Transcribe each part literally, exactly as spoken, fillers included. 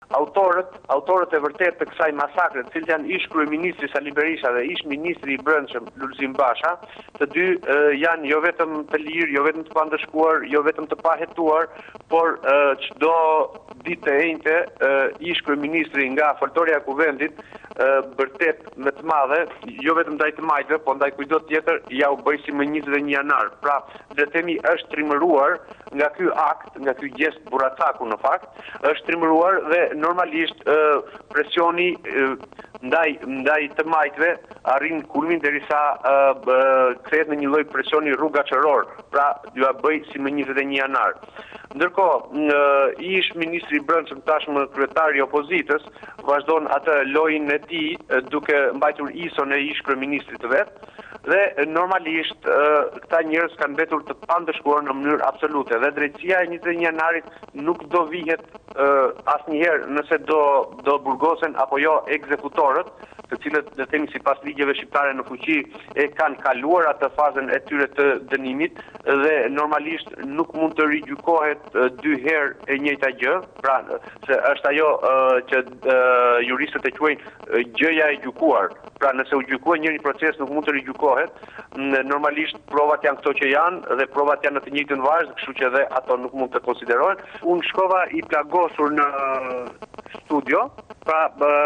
autorët, autorët e vërtet të kësaj masakre, të cilët janë ish kryeministri Sali Berisha dhe ish ministri i Brendshëm Lulzim Basha, të dy uh, janë jo vetëm të lirë, jo vetëm të pandëshkuar, jo vetëm të pahetuar, por çdo uh, ditë e njëjtë uh, ish kryeministri nga foltorja e kuvendit uh, vërtet me të madhe, jo vetëm ndaj të majtëve, po ndaj kujdo tjetër, ja u bëj si më njëzet e një janar. Pra, le të themi është trimëruar nga ky akt, nga ky gest buracaku në fakt, është trimëruar dhe normalisht uh, presioni uh, ndaj ndaj të majtëve arrin kulmin derisa uh, uh, kthehet në një lloj presioni rrugaçëror, pra ja bëj si më njëzet e një janar. Ndërkohë, uh, ish ministri i Brendshëm tashmë kryetari i opozitës vazhdon atë lojën e tij uh, duke mbajtur ison e ish kryeministrit të vet. Dhe normalisht uh, këta njerëz kanë mbetur të pandëshkuar në mënyrë absolute dhe drejtësia e njëzet e një janarit nuk do vihet uh, asnjëherë nëse do do burgosen apo jo ekzekutorët, të cilët le të themi sipas ligjeve shqiptare në fuqi e kanë kaluar atë fazën e tyre të dënimit dhe normalisht nuk mund të rigjykohet uh, dy herë e njëjta gjë, pra se është ajo uh, që uh, juristët e quajnë uh, gjëja e gjykuar. Pra nëse u gjykua njëri proces nuk mund të rigjykohet, normalisht provat janë këto që janë dhe provat janë në të njëjtën varzë, kështu që dhe ato nuk mund të konsiderohen. Unë shkova i plagosur në studio, pra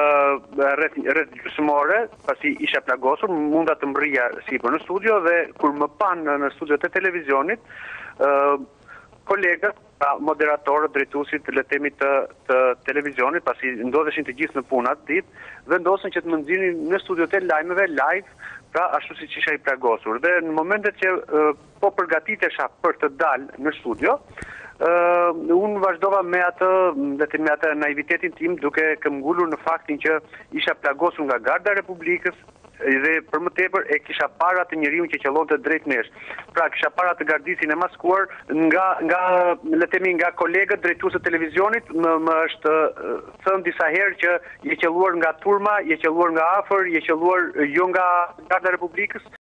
rreth rreth gjysmore, pasi isha plagosur, munda të mbrija sipër në studio dhe kur më panë në studiot e televizionit, uh, kolegët, pra moderatorët, drejtuesit le të themi të, të televizionit, pasi ndodheshin të gjithë në punë atë ditë, vendosën që të më nxirrin në studiot e lajmeve live, pra ashtu siç isha i plagosur. Dhe në momentet që uh, po përgatitesha për të dalë në studio, uh, unë vazhdova me atë, le të themi atë naivitetin tim, duke këmbgulur në faktin që isha plagosur nga Garda e Republikës, dhe për më tepër e kisha para të njeriu që qellonte drejt nesh. Pra kisha para të gardisin e maskuar nga nga le të themi nga kolegët drejtues të televizionit, më, më është thënë disa herë që je qelluar nga turma, je qelluar nga afër, je qelluar jo nga Garda e Republikës.